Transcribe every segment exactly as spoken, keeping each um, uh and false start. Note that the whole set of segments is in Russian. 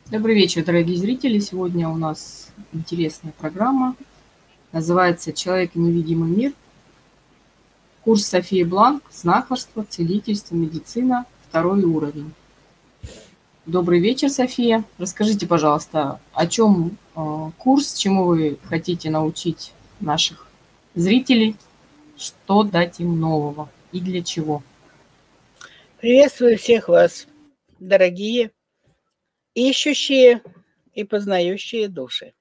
Добрый вечер, дорогие зрители. Сегодня у нас интересная программа. Называется «Человек и невидимый мир». Курс Софии Бланк «Знахарство, целительство, медицина. Второй уровень». Добрый вечер, София. Расскажите, пожалуйста, о чем э, курс, чему вы хотите научить наших зрителей, что дать им нового и для чего? Приветствую всех вас, дорогие, ищущие и познающие души.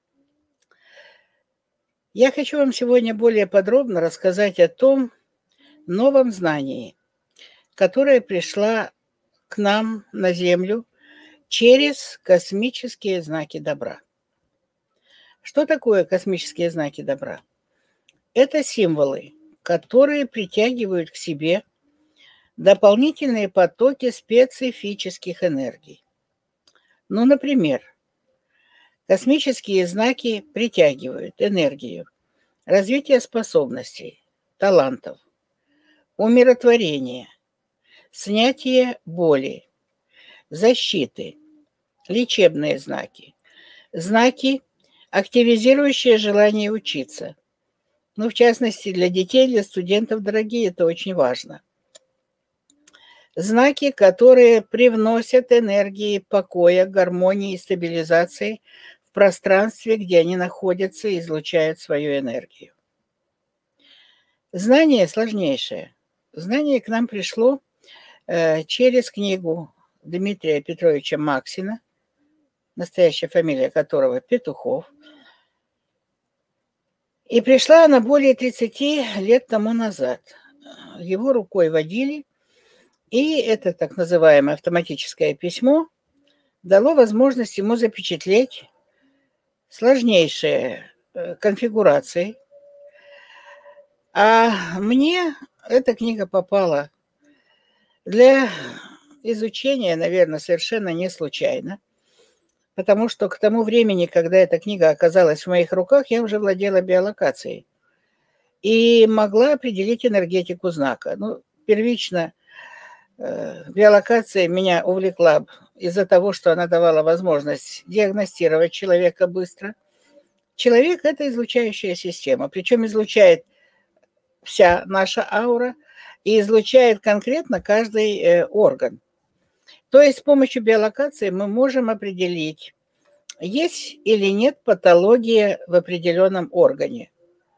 Я хочу вам сегодня более подробно рассказать о том новом знании, которое пришло к нам на Землю через космические знаки добра. Что такое космические знаки добра? Это символы, которые притягивают к себе дополнительные потоки специфических энергий. Ну, например, космические знаки притягивают энергию развития способностей, талантов, умиротворения, снятия боли, защиты, лечебные знаки, знаки, активизирующие желание учиться. Ну, в частности, для детей, для студентов, дорогие, это очень важно. Знаки, которые привносят энергии покоя, гармонии и стабилизации в пространстве, где они находятся и излучают свою энергию. Знание сложнейшее. Знание к нам пришло э, через книгу Дмитрия Петровича Максина, настоящая фамилия которого Петухов. И пришла она более тридцати лет тому назад. Его рукой водили, и это так называемое автоматическое письмо дало возможность ему запечатлеть сложнейшие э, конфигурации. А мне эта книга попала для изучения, наверное, совершенно не случайно, потому что к тому времени, когда эта книга оказалась в моих руках, я уже владела биолокацией и могла определить энергетику знака. Ну, первично э, биолокация меня увлекла из-за того, что она давала возможность диагностировать человека быстро. Человек – это излучающая система, причем излучает вся наша аура и излучает конкретно каждый э, орган. То есть с помощью биолокации мы можем определить, есть или нет патология в определенном органе.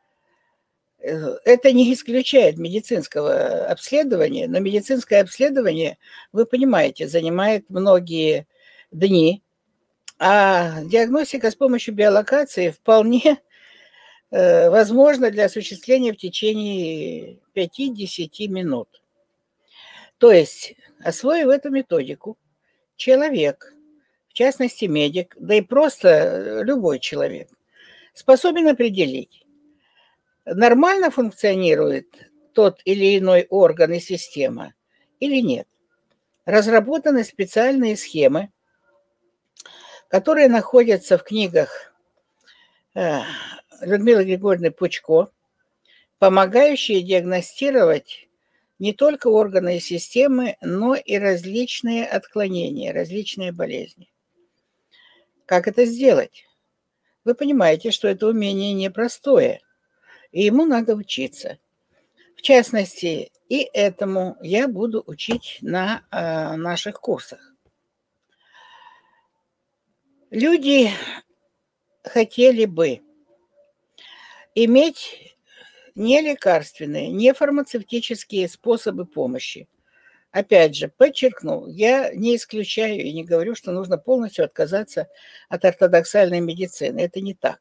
Это не исключает медицинского обследования, но медицинское обследование, вы понимаете, занимает многие дни, а диагностика с помощью биолокации вполне э, возможна для осуществления в течение пяти-десяти минут. То есть, освоив эту методику, человек, в частности медик, да и просто любой человек, способен определить, нормально функционирует тот или иной орган и система или нет. Разработаны специальные схемы, которые находятся в книгах Людмилы Григорьевны Пучко, помогающие диагностировать не только органы и системы, но и различные отклонения, различные болезни. Как это сделать? Вы понимаете, что это умение непростое, и ему надо учиться. В частности, и этому я буду учить на э, наших курсах. Люди хотели бы иметь не лекарственные, не фармацевтические способы помощи. Опять же, подчеркну, я не исключаю и не говорю, что нужно полностью отказаться от ортодоксальной медицины. Это не так.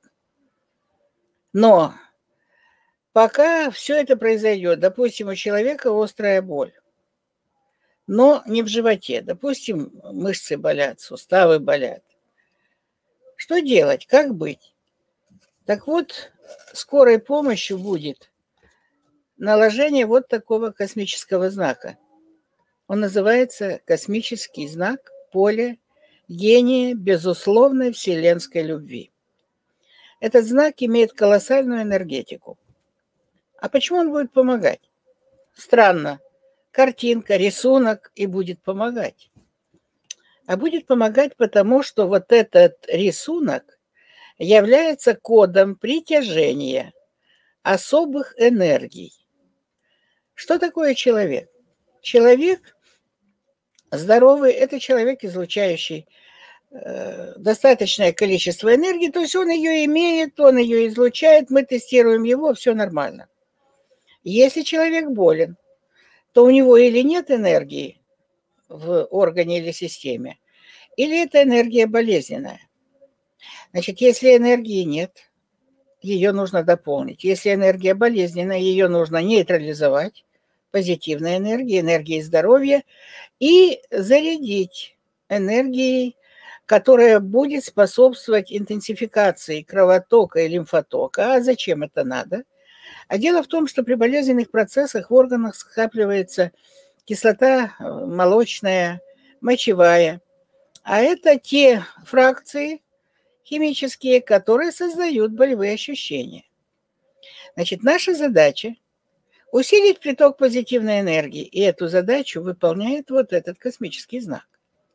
Но пока все это произойдет, допустим, у человека острая боль, но не в животе, допустим, мышцы болят, суставы болят. Что делать? Как быть? Так вот, скорой помощью будет наложение вот такого космического знака. Он называется космический знак поля гения безусловной вселенской любви. Этот знак имеет колоссальную энергетику. А почему он будет помогать? Странно. Картинка, рисунок и будет помогать. а будет помогать потому, что вот этот рисунок является кодом притяжения особых энергий. Что такое человек? Человек здоровый – это человек, излучающий э, достаточное количество энергии, то есть он ее имеет, он ее излучает, мы тестируем его, все нормально. Если человек болен, то у него или нет энергии в органе или системе, или эта энергия болезненная. Значит, если энергии нет, ее нужно дополнить. Если энергия болезненная, ее нужно нейтрализовать позитивной энергией, энергией здоровья, и зарядить энергией, которая будет способствовать интенсификации кровотока и лимфотока. А зачем это надо? А дело в том, что при болезненных процессах в органах скапливается кислота молочная, мочевая. А это те фракции химические, которые создают болевые ощущения. Значит, наша задача – усилить приток позитивной энергии, и эту задачу выполняет вот этот космический знак.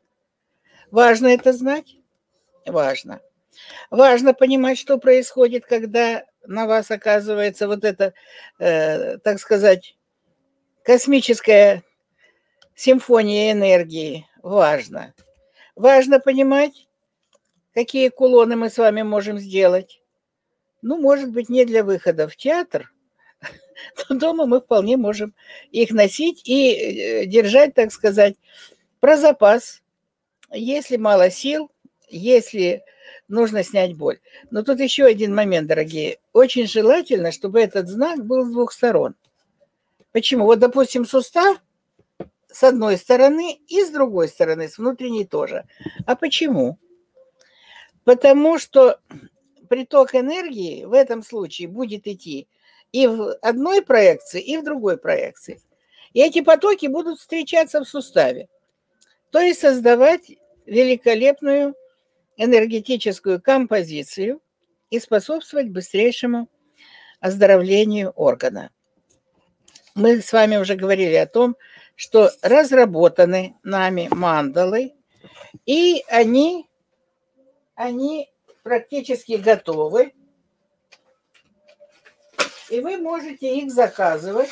Важно это знать? Важно. Важно понимать, что происходит, когда на вас оказывается вот эта, э, так сказать, космическая симфония энергии. Важно. Важно понимать, какие кулоны мы с вами можем сделать. Ну, может быть, не для выхода в театр, то дома мы вполне можем их носить и держать, так сказать, про запас. Если мало сил, если нужно снять боль. Но тут еще один момент, дорогие. Очень желательно, чтобы этот знак был с двух сторон. Почему? Вот, допустим, сустав с одной стороны и с другой стороны, с внутренней тоже. А почему? Потому что приток энергии в этом случае будет идти и в одной проекции, и в другой проекции. И эти потоки будут встречаться в суставе. То есть создавать великолепную энергетическую композицию и способствовать быстрейшему оздоровлению органа. Мы с вами уже говорили о том, что разработаны нами мандалы, и они, они практически готовы. И вы можете их заказывать,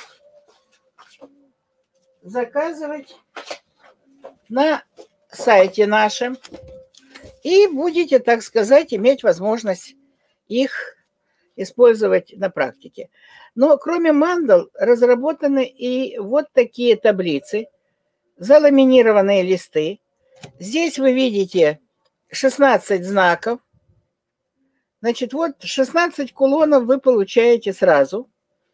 заказывать на сайте нашем. И будете, так сказать, иметь возможность их использовать на практике. Но кроме мандал разработаны и вот такие таблицы, заламинированные листы. Здесь вы видите шестнадцать знаков. Значит, вот шестнадцать кулонов вы получаете сразу,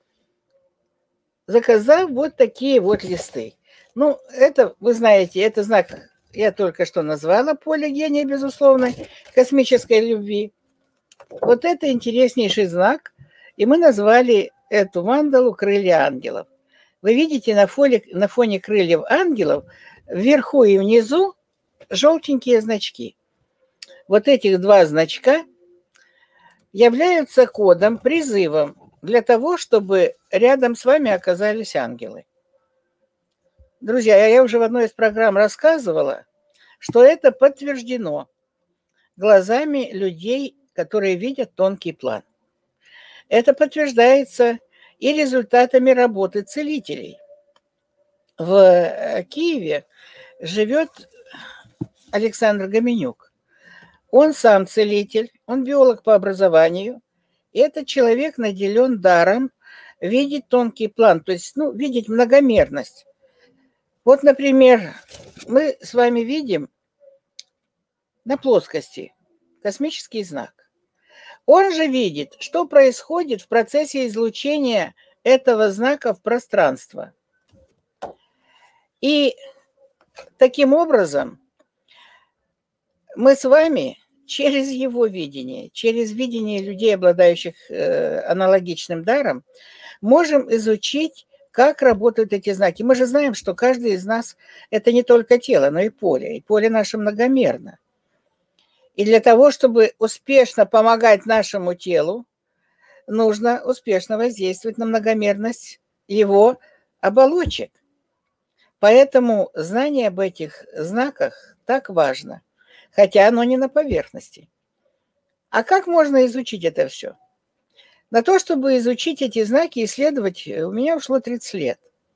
заказав вот такие вот листы. Ну, это, вы знаете, это знак... Я только что назвала поле гения, безусловно, космической любви. Вот это интереснейший знак. И мы назвали эту мандалу «Крылья ангелов». Вы видите на фоне, на фоне крыльев ангелов вверху и внизу желтенькие значки. Вот этих два значка являются кодом, призывом для того, чтобы рядом с вами оказались ангелы. Друзья, я уже в одной из программ рассказывала, что это подтверждено глазами людей, которые видят тонкий план. Это подтверждается и результатами работы целителей. В Киеве живет Александр Гоменюк. Он сам целитель, он биолог по образованию. И этот человек наделен даром видеть тонкий план, то есть, ну, видеть многомерность. Вот, например, мы с вами видим на плоскости космический знак. Он же видит, что происходит в процессе излучения этого знака в пространство. И таким образом мы с вами через его видение, через видение людей, обладающих э, аналогичным даром, можем изучить, как работают эти знаки. Мы же знаем, что каждый из нас – это не только тело, но и поле. И поле наше многомерно. И для того, чтобы успешно помогать нашему телу, нужно успешно воздействовать на многомерность его оболочек. Поэтому знание об этих знаках так важно, хотя оно не на поверхности. А как можно изучить это все? На то, чтобы изучить эти знаки, исследовать, у меня ушло тридцать лет.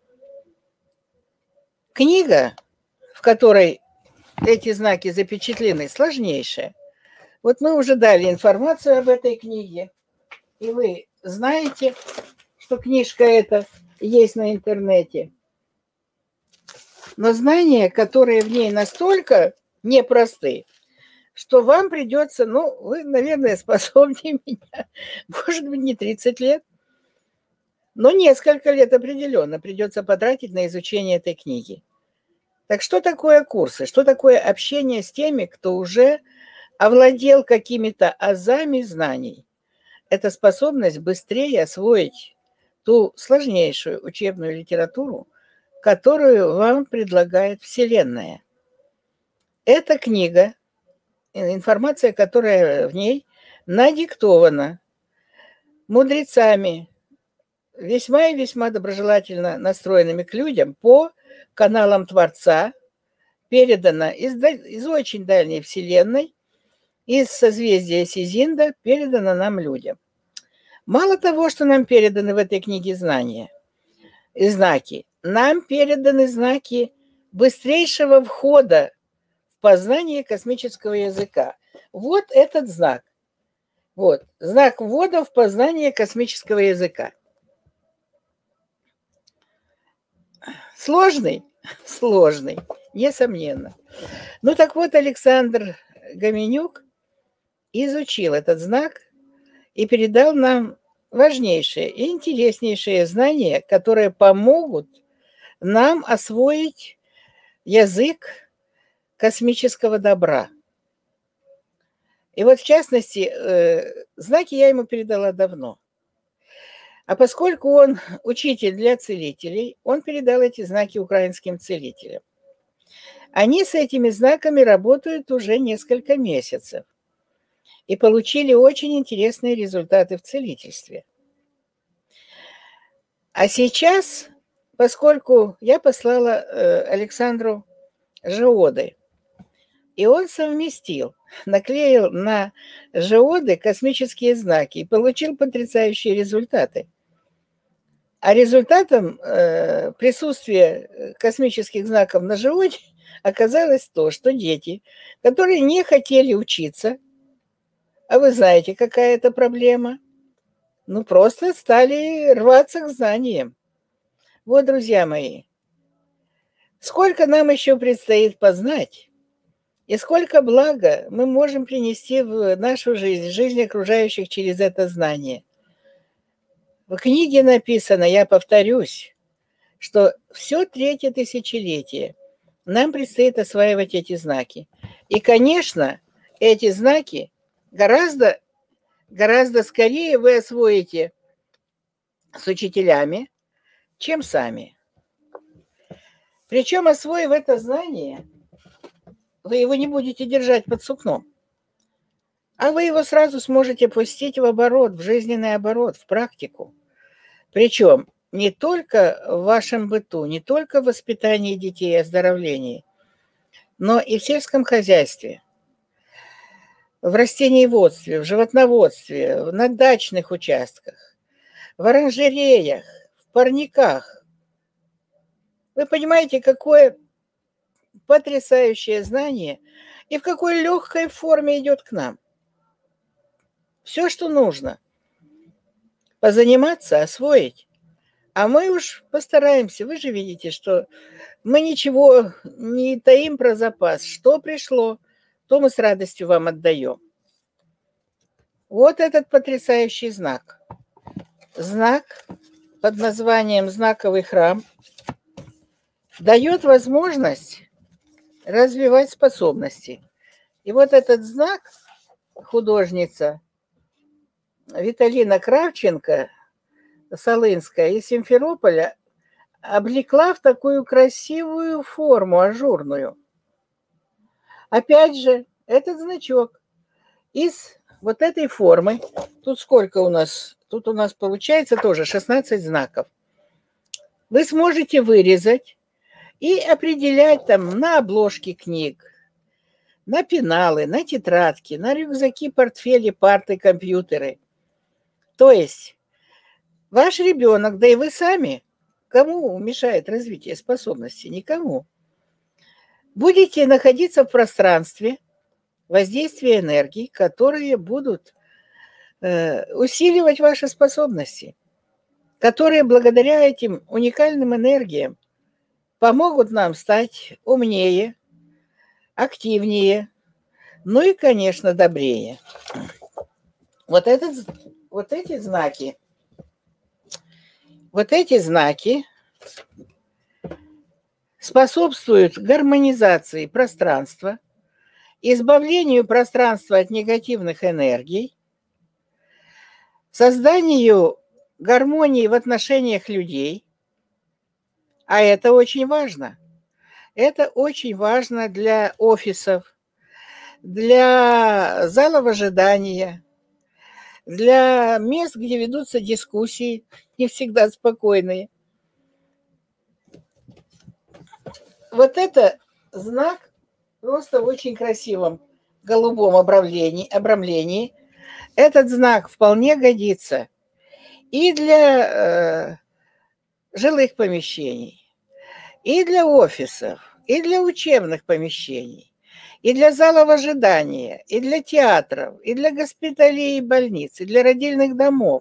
Книга, в которой эти знаки запечатлены, сложнейшая. Вот мы уже дали информацию об этой книге, и вы знаете, что книжка эта есть на интернете. Но знания, которые в ней настолько непросты, что вам придется, ну, вы, наверное, способнее меня, может быть, не тридцать лет, но несколько лет определенно придется потратить на изучение этой книги. Так что такое курсы? Что такое общение с теми, кто уже овладел какими-то азами знаний? Это способность быстрее освоить ту сложнейшую учебную литературу, которую вам предлагает Вселенная. Эта книга, информация, которая в ней надиктована мудрецами, весьма и весьма доброжелательно настроенными к людям по каналам Творца, передана из, из очень дальней Вселенной, из созвездия Сизинда, передана нам людям. Мало того, что нам переданы в этой книге знания и знаки, нам переданы знаки быстрейшего входа в познание космического языка. Вот этот знак. Вот, знак ввода в познание космического языка. Сложный? Сложный, несомненно. Ну так вот, Александр Гоменюк изучил этот знак и передал нам важнейшие и интереснейшие знания, которые помогут нам освоить язык космического добра. И вот, в частности, знаки я ему передала давно. А поскольку он учитель для целителей, он передал эти знаки украинским целителям. Они с этими знаками работают уже несколько месяцев и получили очень интересные результаты в целительстве. А сейчас, поскольку я послала Александру жеоды, и он совместил, наклеил на жеоды космические знаки и получил потрясающие результаты. А результатом э, присутствия космических знаков на жеоде оказалось то, что дети, которые не хотели учиться, а вы знаете, какая это проблема, ну просто стали рваться к знаниям. Вот, друзья мои, сколько нам еще предстоит познать, и сколько блага мы можем принести в нашу жизнь, в жизнь окружающих через это знание. В книге написано, я повторюсь, что все третье тысячелетие нам предстоит осваивать эти знаки. И, конечно, эти знаки гораздо, гораздо скорее вы освоите с учителями, чем сами. Причем, освоив это знание, вы его не будете держать под сукном, а вы его сразу сможете пустить в оборот, в жизненный оборот, в практику. Причем не только в вашем быту, не только в воспитании детей и оздоровлении, но и в сельском хозяйстве, в растениеводстве, в животноводстве, на дачных участках, в оранжереях, в парниках. Вы понимаете, какое потрясающее знание и в какой легкой форме идет к нам. Все, что нужно. Позаниматься, освоить. А мы уж постараемся. Вы же видите, что мы ничего не таим про запас. Что пришло, то мы с радостью вам отдаем. Вот этот потрясающий знак. Знак под названием «Знаковый храм» дает возможность развивать способности. И вот этот знак художница Виталина Кравченко, Солынская, из Симферополя, облекла в такую красивую форму, ажурную. Опять же, этот значок из вот этой формы, тут сколько у нас, тут у нас получается тоже шестнадцать знаков, вы сможете вырезать и определять там на обложке книг, на пеналы, на тетрадки, на рюкзаки, портфели, парты, компьютеры. То есть ваш ребенок, да и вы сами, кому мешает развитие способностей? Никому. Будете находиться в пространстве воздействия энергий, которые будут э, усиливать ваши способности, которые благодаря этим уникальным энергиям помогут нам стать умнее, активнее, ну и, конечно, добрее. Вот, этот, вот эти знаки, вот эти знаки способствуют гармонизации пространства, избавлению пространства от негативных энергий, созданию гармонии в отношениях людей, а это очень важно. Это очень важно для офисов, для залов ожидания, для мест, где ведутся дискуссии, не всегда спокойные. Вот это знак просто в очень красивом голубом обрамлении. обрамлении. Этот знак вполне годится и для э, жилых помещений, и для офисов, и для учебных помещений, и для залов ожидания, и для театров, и для госпиталей и больниц, и для родильных домов.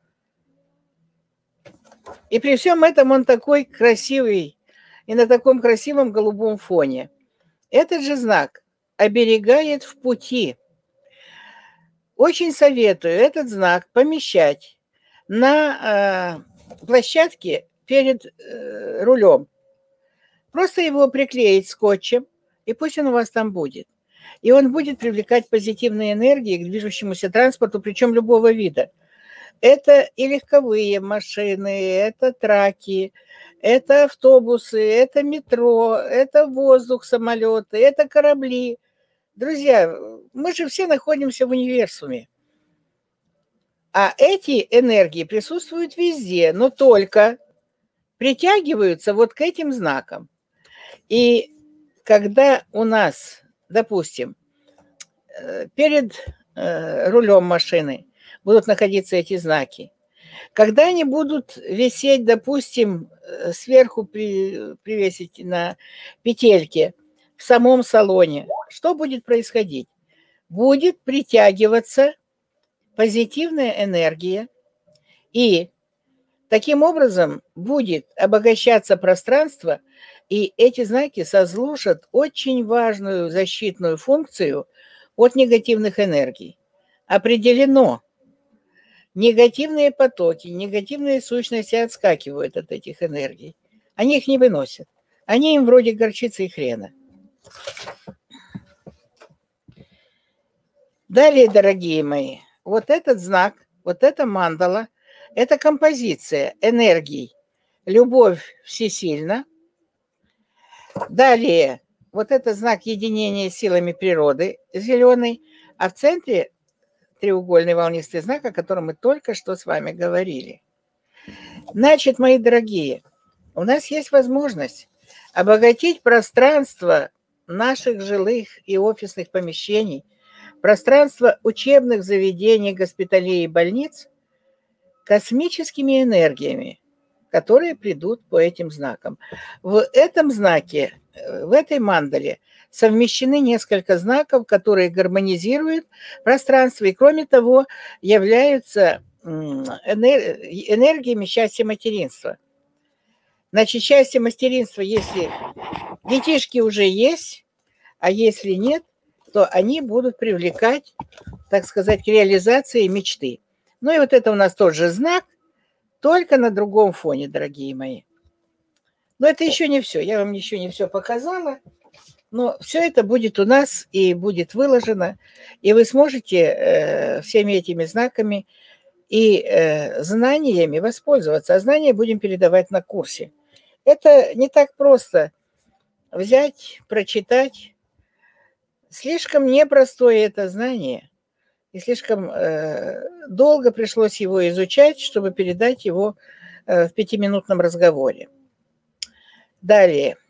И при всем этом он такой красивый и на таком красивом голубом фоне. Этот же знак оберегает в пути. Очень советую этот знак помещать на э, площадке перед э, рулем. Просто его приклеить скотчем, и пусть он у вас там будет. И он будет привлекать позитивные энергии к движущемуся транспорту, причем любого вида. Это и легковые машины, это траки, это автобусы, это метро, это воздух, самолеты, это корабли. Друзья, мы же все находимся в универсуме. А эти энергии присутствуют везде, но только притягиваются вот к этим знакам. И когда у нас, допустим, перед рулем машины будут находиться эти знаки, когда они будут висеть, допустим, сверху при, привесить на петельке в самом салоне, что будет происходить? Будет притягиваться позитивная энергия, и таким образом будет обогащаться пространство, и эти знаки сослужат очень важную защитную функцию от негативных энергий. Определено, негативные потоки, негативные сущности отскакивают от этих энергий. Они их не выносят. Они им вроде горчицы и хрена. Далее, дорогие мои, вот этот знак, вот эта мандала, это композиция энергий. Любовь всесильна. Далее, вот это знак единения с силами природы, зеленый, а в центре треугольный волнистый знак, о котором мы только что с вами говорили. Значит, мои дорогие, у нас есть возможность обогатить пространство наших жилых и офисных помещений, пространство учебных заведений, госпиталей и больниц космическими энергиями, которые придут по этим знакам. В этом знаке, в этой мандале совмещены несколько знаков, которые гармонизируют пространство и, кроме того, являются энергиями счастья материнства. Значит, счастье материнства, если детишки уже есть, а если нет, то они будут привлекать, так сказать, к реализации мечты. Ну и вот это у нас тоже знак, только на другом фоне, дорогие мои. Но это еще не все. Я вам еще не все показала. Но все это будет у нас и будет выложено. И вы сможете э, всеми этими знаками и э, знаниями воспользоваться. А знания будем передавать на курсе. Это не так просто взять, прочитать. Слишком непростое это знание. И слишком э, долго пришлось его изучать, чтобы передать его э, в пятиминутном разговоре. Далее.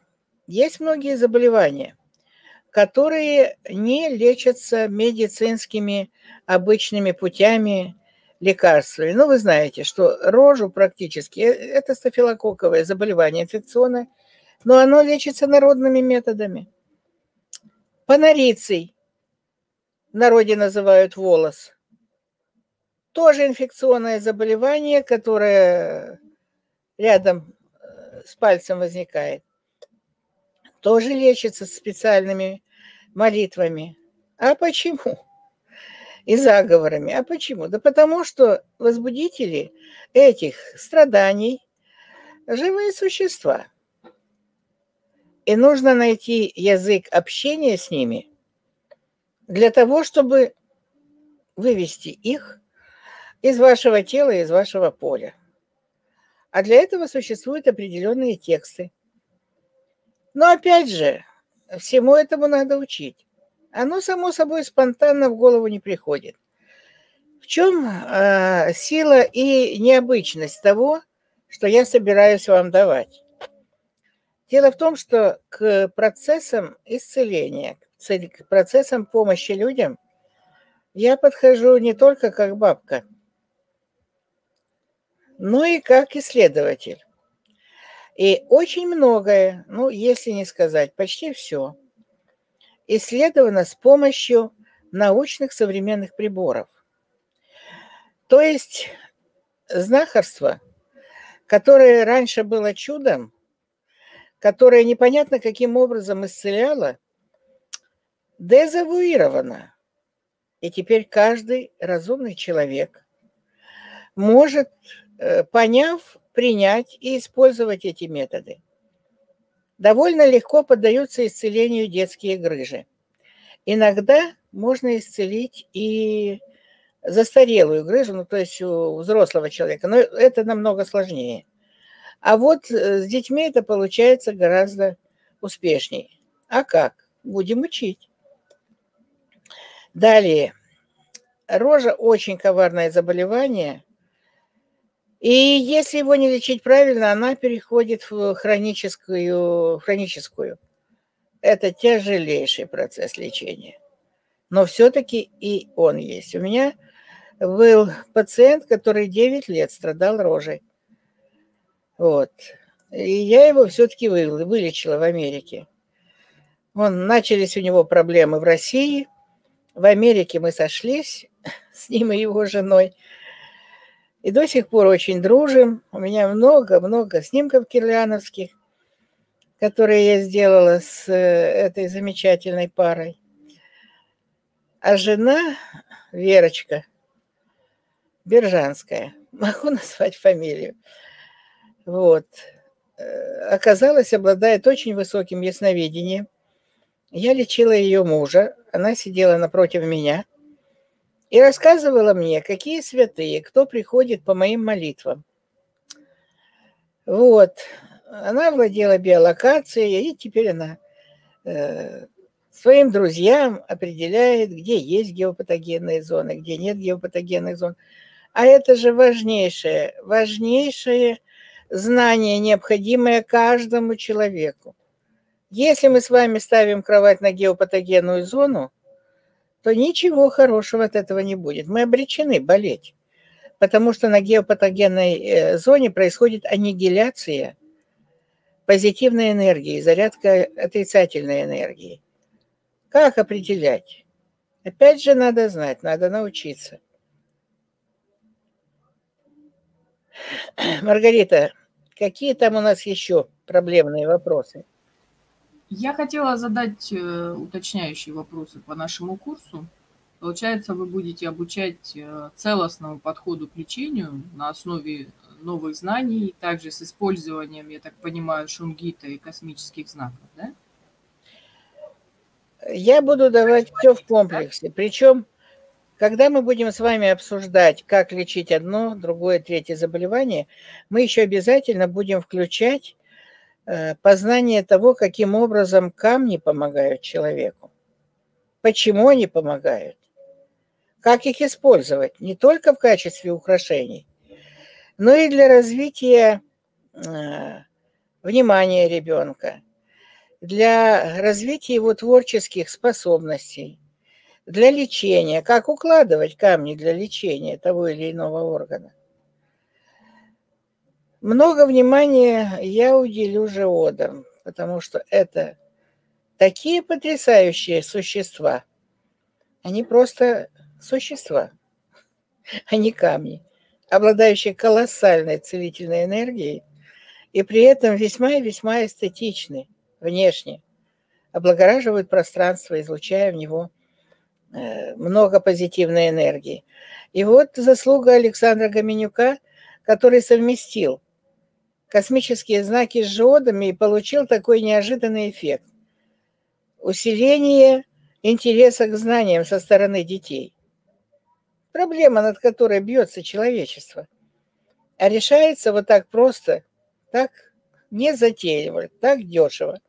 есть многие заболевания, которые не лечатся медицинскими обычными путями, лекарствами. Ну, вы знаете, что рожу практически, это стафилококковое заболевание инфекционное, но оно лечится народными методами. Панориций, в народе называют волос, тоже инфекционное заболевание, которое рядом с пальцем возникает. Тоже лечится специальными молитвами. А почему? И заговорами. А почему? Да потому что возбудители этих страданий – живые существа. И нужно найти язык общения с ними для того, чтобы вывести их из вашего тела, из вашего поля. А для этого существуют определенные тексты. Но опять же, всему этому надо учить. Оно, само собой, спонтанно в голову не приходит. В чем э, сила и необычность того, что я собираюсь вам давать? Дело в том, что к процессам исцеления, к процессам помощи людям я подхожу не только как бабка, но и как исследователь. И очень многое, ну, если не сказать, почти все, исследовано с помощью научных современных приборов. То есть знахарство, которое раньше было чудом, которое непонятно каким образом исцеляло, дезавуировано. И теперь каждый разумный человек может, поняв, принять и использовать эти методы. Довольно легко поддаются исцелению детские грыжи. Иногда можно исцелить и застарелую грыжу, ну, то есть у взрослого человека, но это намного сложнее. А вот с детьми это получается гораздо успешнее. А как? Будем учить. Далее. Рожа очень коварное заболевание. И если его не лечить правильно, она переходит в хроническую. хроническую. Это тяжелейший процесс лечения. Но все-таки и он есть. У меня был пациент, который девять лет страдал рожей. Вот. И я его все-таки вылечила в Америке. Он, начались у него проблемы в России. В Америке мы сошлись с ним и его женой. И до сих пор очень дружим. У меня много-много снимков кирляновских, которые я сделала с этой замечательной парой. А жена, Верочка, Бержанская, могу назвать фамилию, вот, оказалось, обладает очень высоким ясновидением. Я лечила ее мужа, она сидела напротив меня и рассказывала мне, какие святые, кто приходит по моим молитвам. Вот, она владела биолокацией, и теперь она э, своим друзьям определяет, где есть геопатогенные зоны, где нет геопатогенных зон. А это же важнейшее, важнейшее знание, необходимое каждому человеку. Если мы с вами ставим кровать на геопатогенную зону, то ничего хорошего от этого не будет. Мы обречены болеть, потому что на геопатогенной зоне происходит аннигиляция позитивной энергии, зарядка отрицательной энергии. Как определять? Опять же, надо знать, надо научиться. Маргарита, какие там у нас еще проблемные вопросы? Я хотела задать э, уточняющие вопросы по нашему курсу. Получается, вы будете обучать э, целостному подходу к лечению на основе новых знаний, также с использованием, я так понимаю, шунгита и космических знаков, да? Я буду давать все в комплексе. Причем, когда мы будем с вами обсуждать, как лечить одно, другое, третье заболевание, мы еще обязательно будем включать познание того, каким образом камни помогают человеку, почему они помогают, как их использовать не только в качестве украшений, но и для развития э, внимания ребенка, для развития его творческих способностей, для лечения, как укладывать камни для лечения того или иного органа. Много внимания я уделю жеодам, потому что это такие потрясающие существа. Они просто существа, а не камни, обладающие колоссальной целительной энергией и при этом весьма и весьма эстетичны внешне, облагораживают пространство, излучая в него много позитивной энергии. И вот заслуга Александра Гоменюка, который совместил космические знаки с жеодами и получил такой неожиданный эффект. Усиление интереса к знаниям со стороны детей. Проблема, над которой бьется человечество. А решается вот так просто, так незатейливо, так дешево.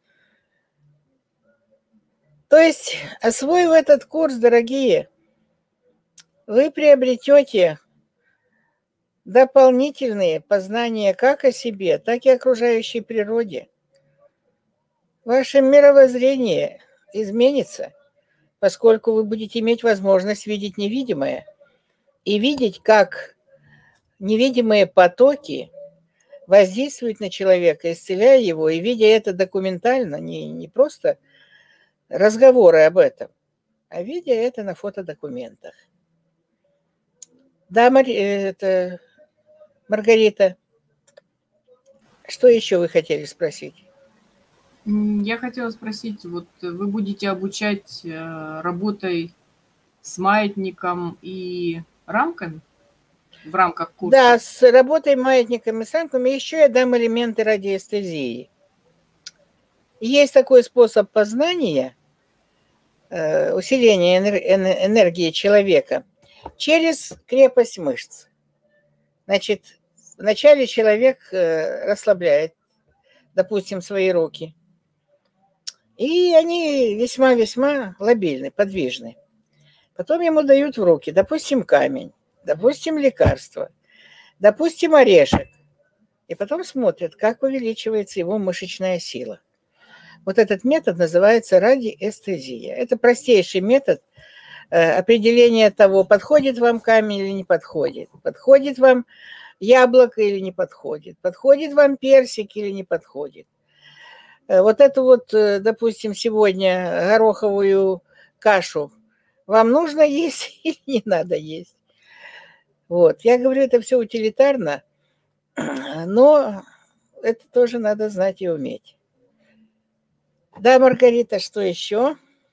То есть, освоив этот курс, дорогие, вы приобретете дополнительные познания как о себе, так и окружающей природе. Ваше мировоззрение изменится, поскольку вы будете иметь возможность видеть невидимое и видеть, как невидимые потоки воздействуют на человека, исцеляя его, и видя это документально, не, не просто разговоры об этом, а видя это на фотодокументах. Да, Мар... это... Маргарита, что еще вы хотели спросить? Я хотела спросить, вот вы будете обучать работой с маятником и рамками в рамках курса? Да, с работой маятниками и с рамками еще я дам элементы радиэстезии. Есть такой способ познания, усиления энергии человека через крепость мышц. Значит, вначале человек расслабляет, допустим, свои руки, и они весьма-весьма лобильны, подвижны. Потом ему дают в руки, допустим, камень, допустим, лекарство, допустим, орешек. И потом смотрят, как увеличивается его мышечная сила. Вот этот метод называется радиэстезия. Это простейший метод определения того, подходит вам камень или не подходит, подходит вам яблоко или не подходит, подходит вам персик или не подходит. Вот эту вот, допустим, сегодня гороховую кашу вам нужно есть или не надо есть? Вот, я говорю, это все утилитарно, но это тоже надо знать и уметь. Да, Маргарита, что еще?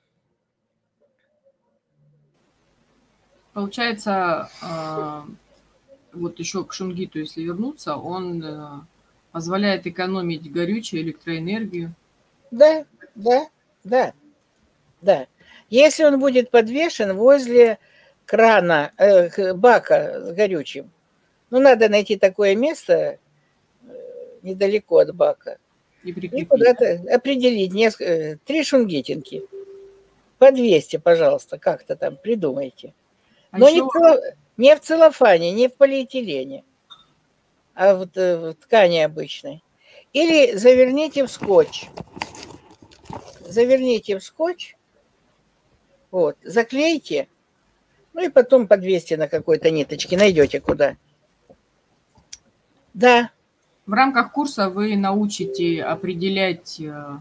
Получается, вот еще к шунгиту, если вернуться, он позволяет экономить горючее, электроэнергию. Да, да, да, да. Если он будет подвешен возле крана, э, бака с горючим, ну, надо найти такое место недалеко от бака и, и куда-то определить несколько, три шунгитинки. По двести, пожалуйста, как-то там придумайте. А Но еще... не, в целлоф... не в целлофане, не в полиэтилене, а в, в ткани обычной. Или заверните в скотч. Заверните в скотч, вот, заклейте, ну и потом подвесьте на какой-то ниточке, найдете куда. Да. В рамках курса вы научите определять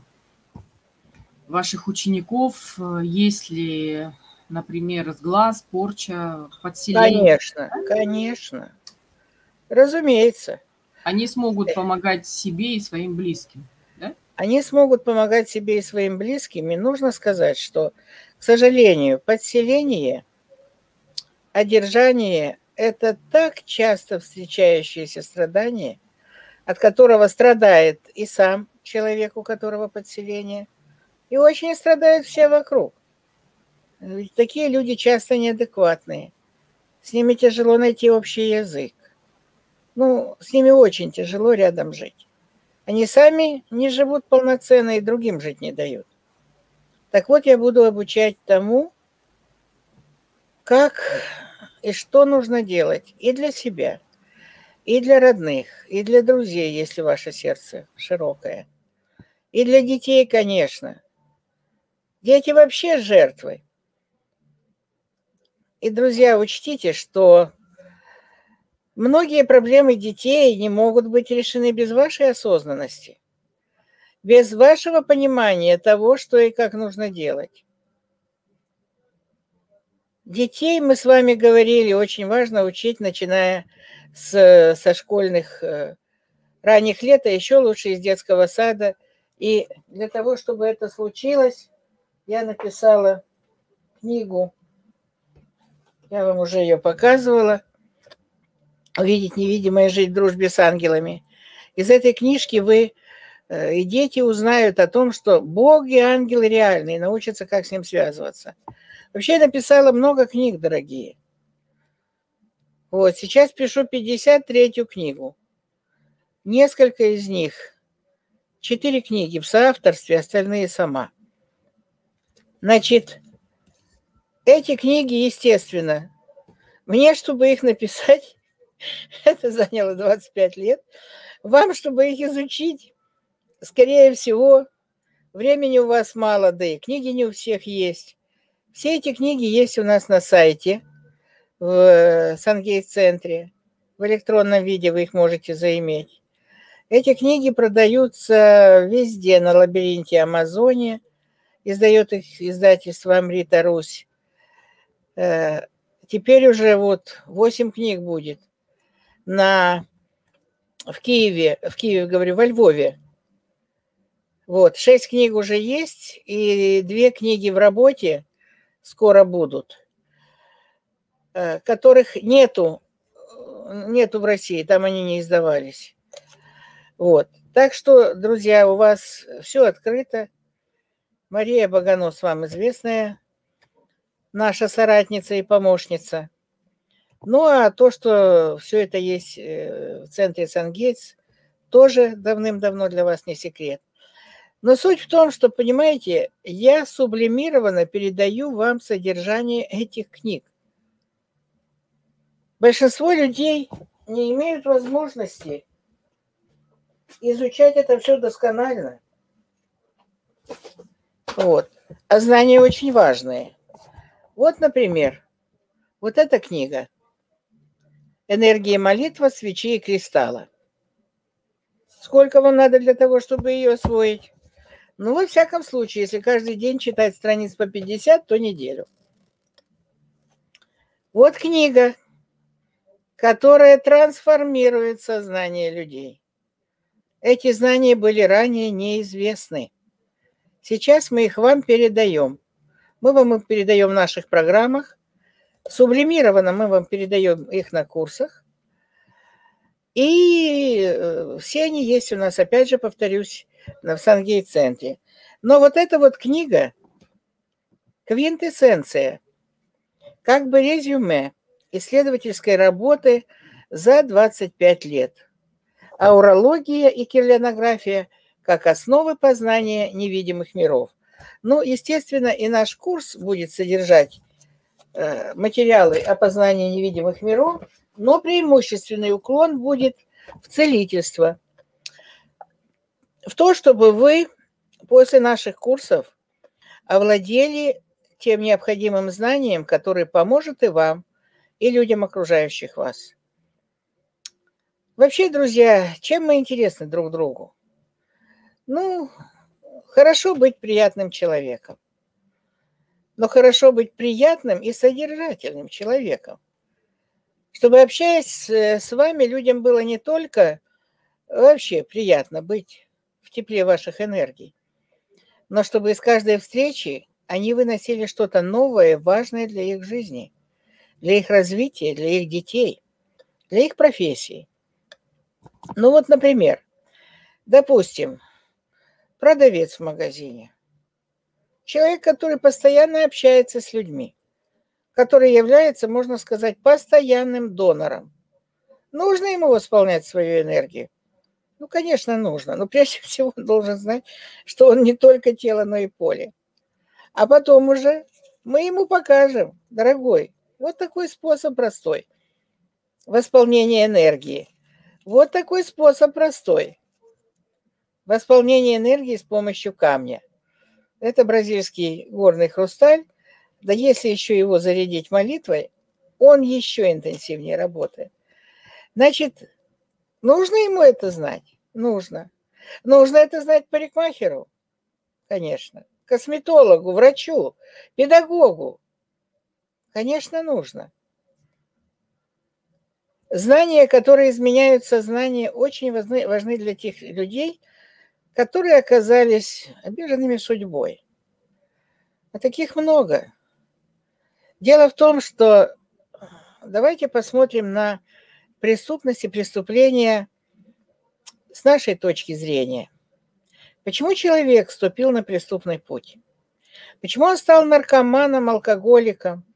ваших учеников, если, например, сглаз, порча, подселение. Конечно, конечно. Разумеется. Они смогут помогать себе и своим близким, да? Они смогут помогать себе и своим близким. И нужно сказать, что, к сожалению, подселение, одержание – это так часто встречающееся страдание, от которого страдает и сам человек, у которого подселение, и очень страдают все вокруг. Ведь такие люди часто неадекватные. С ними тяжело найти общий язык. Ну, с ними очень тяжело рядом жить. Они сами не живут полноценно и другим жить не дают. Так вот, я буду обучать тому, как и что нужно делать и для себя, и для родных, и для друзей, если ваше сердце широкое. И для детей, конечно. Дети вообще жертвы. И, друзья, учтите, что многие проблемы детей не могут быть решены без вашей осознанности, без вашего понимания того, что и как нужно делать. Детей, мы с вами говорили, очень важно учить, начиная с, со школьных ранних лет, а еще лучше из детского сада. И для того, чтобы это случилось, я написала книгу, я вам уже ее показывала, «Увидеть невидимое, жить в дружбе с ангелами». Из этой книжки вы и дети узнают о том, что Бог и ангелы реальны, и научатся, как с ним связываться. Вообще, я написала много книг, дорогие. Вот, сейчас пишу пятьдесят третью книгу. Несколько из них, четыре книги в соавторстве, остальные сама. Значит, эти книги, естественно, мне, чтобы их написать, это заняло двадцать пять лет. Вам, чтобы их изучить, скорее всего, времени у вас мало, да и книги не у всех есть. Все эти книги есть у нас на сайте, в Сангейтс-центре. В электронном виде вы их можете заиметь. Эти книги продаются везде, на Лабиринте, Амазоне. Издает их издательство Амрита Русь. Теперь уже вот восемь книг будет. На, в Киеве, в Киеве, говорю, во Львове. Вот, шесть книг уже есть, и две книги в работе скоро будут, которых нету, нету в России, там они не издавались. Вот. Так что, друзья, у вас все открыто. Мария Баганос, вам известная, наша соратница и помощница. Ну, а то, что все это есть в центре Сангейтс, тоже давным-давно для вас не секрет. Но суть в том, что, понимаете, я сублимированно передаю вам содержание этих книг. Большинство людей не имеют возможности изучать это все досконально. Вот. А знания очень важные. Вот, например, вот эта книга «Энергия молитва, свечи и кристалла». Сколько вам надо для того, чтобы ее освоить? Ну, во всяком случае, если каждый день читать страниц по пятьдесят, то неделю. Вот книга, которая трансформирует сознание людей. Эти знания были ранее неизвестны. Сейчас мы их вам передаем. Мы вам их передаем в наших программах. Сублимированно мы вам передаем их на курсах. И все они есть у нас, опять же, повторюсь, в Сангейтс-центре. Но вот эта вот книга, квинтэссенция, как бы резюме исследовательской работы за двадцать пять лет. Аурология и кириллянография как основы познания невидимых миров. Ну, естественно, и наш курс будет содержать э, материалы о познании невидимых миров, но преимущественный уклон будет в целительство. В то, чтобы вы после наших курсов овладели тем необходимым знанием, которое поможет и вам, и людям, окружающих вас. Вообще, друзья, чем мы интересны друг другу? Ну, хорошо быть приятным человеком, но хорошо быть приятным и содержательным человеком, чтобы, общаясь с, с вами, людям было не только вообще приятно быть в тепле ваших энергий, но чтобы из каждой встречи они выносили что-то новое, важное для их жизни, для их развития, для их детей, для их профессий. Ну вот, например, допустим, продавец в магазине. Человек, который постоянно общается с людьми, который является, можно сказать, постоянным донором. Нужно ему восполнять свою энергию? Ну, конечно, нужно. Но прежде всего он должен знать, что он не только тело, но и поле. А потом уже мы ему покажем, дорогой, вот такой способ простой. Восполнения энергии. Вот такой способ простой. Восполнение энергии с помощью камня. Это бразильский горный хрусталь. Да если еще его зарядить молитвой, он еще интенсивнее работает. Значит, нужно ему это знать? Нужно. Нужно это знать парикмахеру? Конечно. Косметологу, врачу, педагогу? Конечно, нужно. Знания, которые изменяют сознание, очень важны, важны для тех людей, которые оказались обиженными судьбой. А таких много. Дело в том, что давайте посмотрим на преступность и преступления с нашей точки зрения. Почему человек вступил на преступный путь? Почему он стал наркоманом, алкоголиком?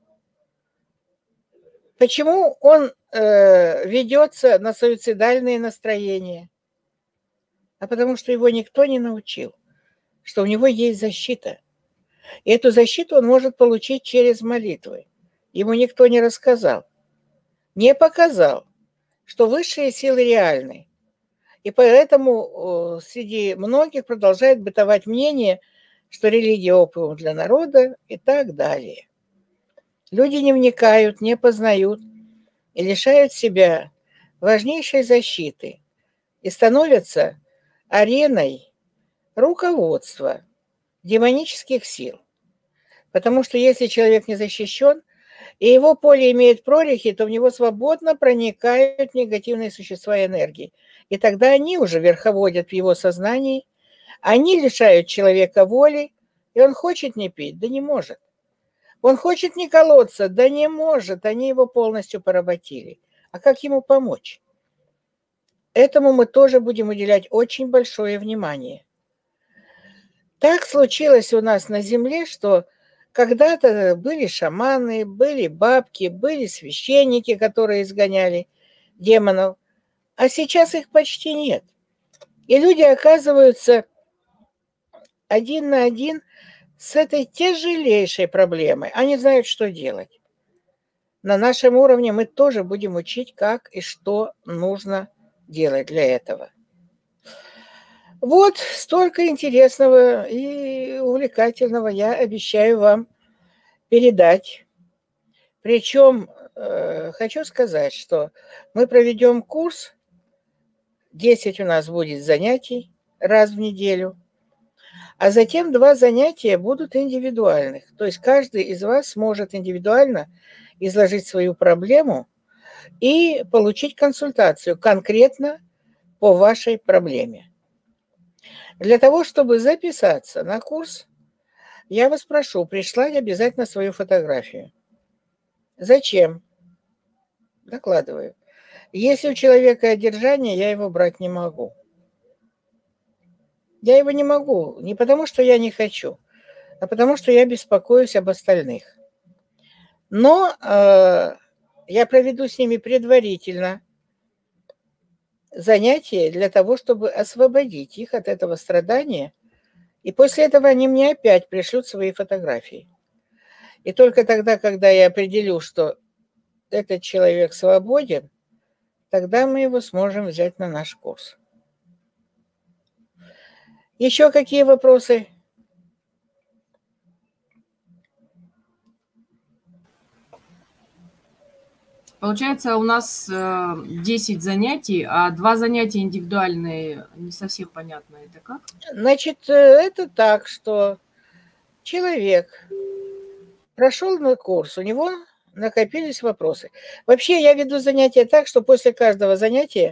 Почему он э, ведется на суицидальные настроения? А потому что его никто не научил, что у него есть защита. И эту защиту он может получить через молитвы. Ему никто не рассказал, не показал, что высшие силы реальны. И поэтому среди многих продолжает бытовать мнение, что религия опиум для народа и так далее. Люди не вникают, не познают и лишают себя важнейшей защиты и становятся ареной руководства демонических сил. Потому что если человек не защищен, и его поле имеет прорехи, то в него свободно проникают негативные существа и энергии. И тогда они уже верховодят в его сознании, они лишают человека воли, и он хочет не пить, да не может. Он хочет не колоться, да не может, они его полностью поработили. А как ему помочь? Этому мы тоже будем уделять очень большое внимание. Так случилось у нас на Земле, что когда-то были шаманы, были бабки, были священники, которые изгоняли демонов, а сейчас их почти нет. И люди оказываются один на один с этой тяжелейшей проблемой. Они знают, что делать. На нашем уровне мы тоже будем учить, как и что нужно делать для этого. Вот столько интересного и увлекательного я обещаю вам передать. Причем э, хочу сказать, что мы проведем курс, десять у нас будет занятий раз в неделю, а затем два занятия будут индивидуальных. То есть каждый из вас сможет индивидуально изложить свою проблему и получить консультацию конкретно по вашей проблеме. Для того, чтобы записаться на курс, я вас прошу прислать обязательно свою фотографию. Зачем? Докладываю. Если у человека одержание, я его брать не могу. Я его не могу не потому, что я не хочу, а потому, что я беспокоюсь об остальных. Но э, я проведу с ними предварительно занятия для того, чтобы освободить их от этого страдания. И после этого они мне опять пришлют свои фотографии. И только тогда, когда я определю, что этот человек свободен, тогда мы его сможем взять на наш курс. Еще какие вопросы? Получается, у нас десять занятий, а два занятия индивидуальные, не совсем понятно, это как? Значит, это так, что человек прошел на курс, у него накопились вопросы. Вообще я веду занятия так, что после каждого занятия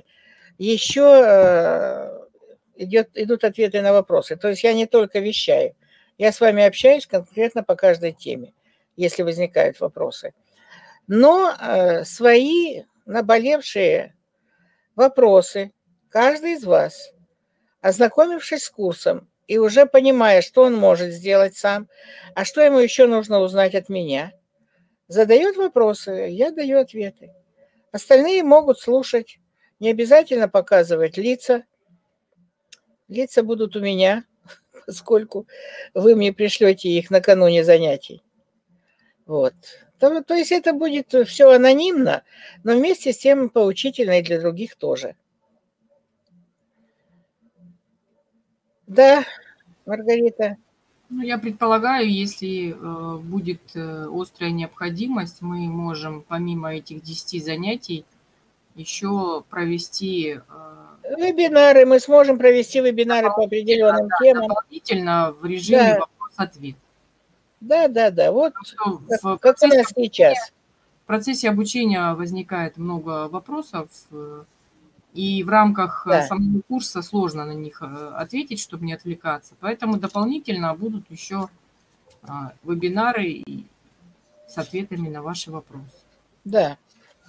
еще идет, идут ответы на вопросы. То есть я не только вещаю, я с вами общаюсь конкретно по каждой теме, если возникают вопросы. Но э, свои наболевшие вопросы каждый из вас, ознакомившись с курсом и уже понимая, что он может сделать сам, а что ему еще нужно узнать от меня, задает вопросы, я даю ответы. Остальные могут слушать, не обязательно показывать лица. Лица будут у меня, поскольку вы мне пришлете их накануне занятий. Вот. То, то есть это будет все анонимно, но вместе с тем поучительно и для других тоже. Да, Маргарита. Ну, я предполагаю, если э, будет э, острая необходимость, мы можем помимо этих десяти занятий еще провести э, Вебинары. Мы сможем провести вебинары по дополнительно, определенным да, темам. дополнительно в режиме Да, вопрос-ответ. да, да, да. Вот Что как, в как у процессе нас сейчас. В процессе обучения возникает много вопросов, э, и в рамках э, Да, самого курса сложно на них э, ответить, чтобы не отвлекаться. Поэтому дополнительно будут еще а, вебинары и с ответами на ваши вопросы. да.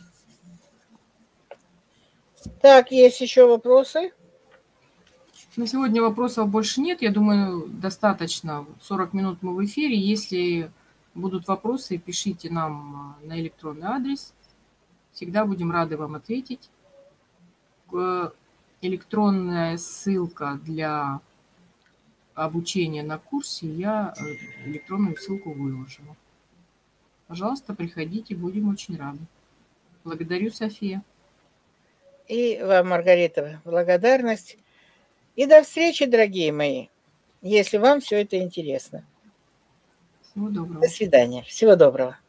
Так, есть еще вопросы? На сегодня вопросов больше нет. Я думаю, достаточно. сорок минут мы в эфире. Если будут вопросы, пишите нам а, на электронный адрес. Всегда будем рады вам ответить. Э, Электронная ссылка для обучения на курсе я э, электронную ссылку выложила. Пожалуйста, приходите, будем очень рады. Благодарю, София. И вам, Маргарита, благодарность. И до встречи, дорогие мои, если вам все это интересно. Всего доброго. До свидания. Всего доброго.